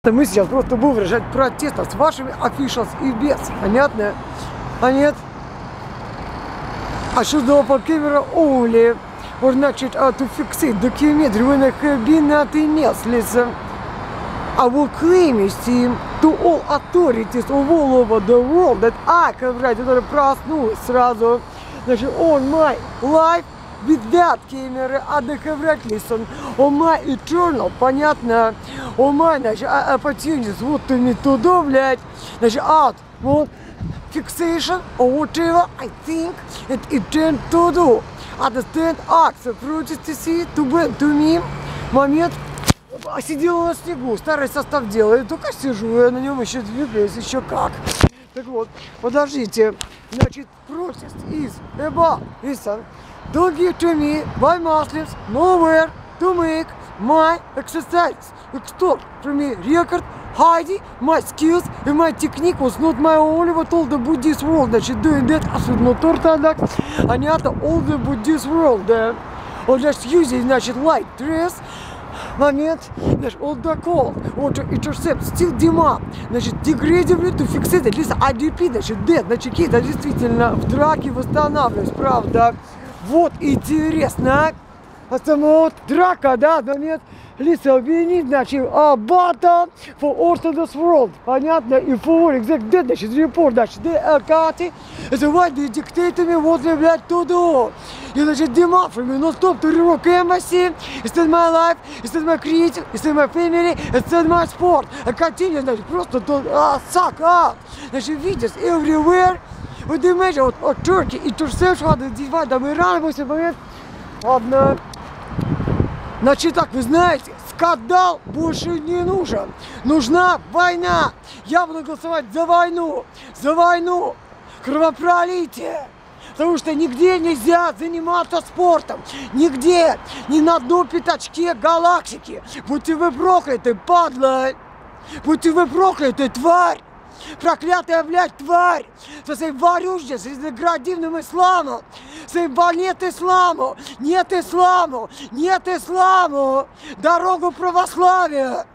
Мы сейчас просто будем выражать протест с вашими officials и без. Понятно? А нет? I should open camera only. Or значит, to fix it. Documentary when I have been nothing else. Listen. I will claim it to all authorities of all over the world that I have right, который проснулась сразу. Значит, on my life with that camera, I have right, listen. On my eternal, понятно? On my, значит, opportunities, what to me to do, блядь. Значит, out, вот, fixation, or whatever I think it intend to do. Understand, acts, approaches to see, to bend to me. Момент. Сидела на снегу, старый состав делает, только сижу, я на нем еще двигаюсь, еще как. Так вот, подождите, значит, process is about, listen, don't give to me by Muslims nowhere to make my exercise, extort from me record, hiding my skills and my technique was not my only, but all the Buddhist world, значит, doing that, особенно Orthodox, понятно, all the Buddhist world, да, он, значит, using, значит, light dress, момент, значит, all the call, or to intercept, still demand, значит, degradably to fix it, listen, IDP, значит, dead, значит, какие-то действительно в драке восстанавливаюсь, правда, вот интересно, потому вот драка, да, момент, listen, we need, значит, a battle for Orthodox world, понятно, и for exact dead, значит, report, значит, they are cutting, это why they dictate me what they like to do. You значит, demand from me, not stop to rework embassy, instead my life, instead my creative, instead my family, instead my sport. I continue, значит, просто to suck up. Значит, видишь, everywhere. Вот imagine, вот Turkey, interception, надо девать, там Иран, в момент. Ладно. Значит, так, вы знаете, скандал больше не нужен. Нужна война. Я буду голосовать за войну. За войну. Кровопролитие. Потому что нигде нельзя заниматься спортом. Нигде. Ни на одном пятачке галактики. Будьте вы прокляты, падла. Будьте вы прокляты, тварь. Проклятая, блядь, тварь. Со своей варюжней, с деградивным исламом. Своим нет исламу. Нет исламу. Нет исламу. Дорогу православия.